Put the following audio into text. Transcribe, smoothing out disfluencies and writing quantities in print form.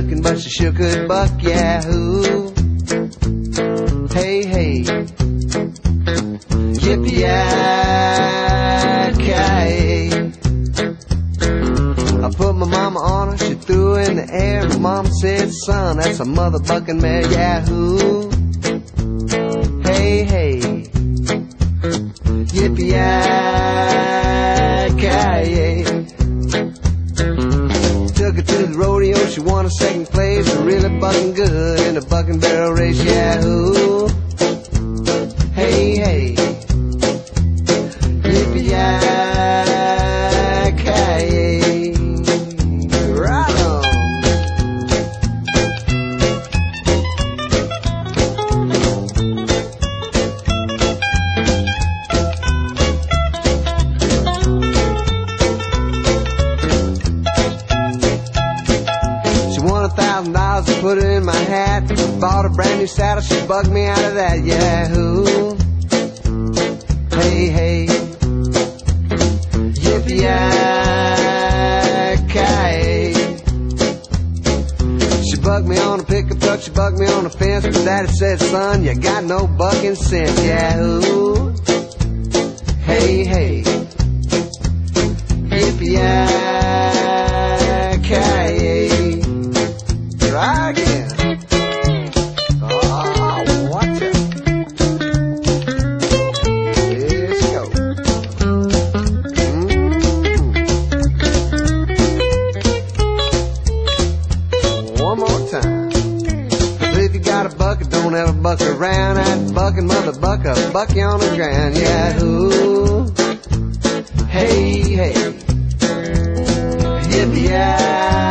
looking, but she sure could buck, yahoo. Hey, hey, yippee-yi-ki-yay. I put my mama on her, she threw her in the air. My mama said, son, that's a mother bucking mare, yahoo. Hey, hey, yippee-yi-ki-yay. Took her to the rodeo, she won a second place. Really bucking good in the bucking barrel race, yahoo. Hey, hey, yippee-yi-ki-yay. Right on. She won $1,000 and put it in my hat. Bought a brand new saddle, she bugged me out of that, yahoo. Hey, hey, yippee-yi-ki-yay. She bugged me on a pickup truck, she bugged me on a fence, but daddy said, son, you got no bucking sense, yahoo. Hey, hey, yippee-yi-ki-yay. Try again. Oh, watch it. Let's go. One more time. But if you got a bucket, don't ever buck around. That bucking mother buck up, buck you on the ground, yahoo. Hey, hey, yippee-yi-ki-yay.